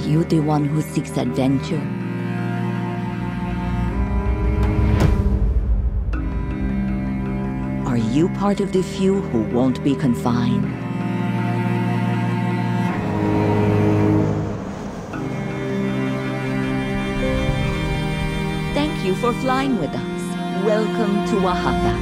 you the one who seeks adventure? Are you part of the few who won't be confined? Thank you for flying with us. Welcome to Oaxaca.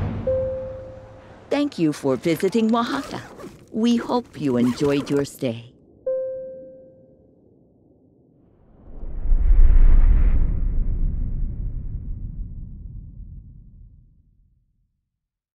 Thank you for visiting Oaxaca. We hope you enjoyed your stay.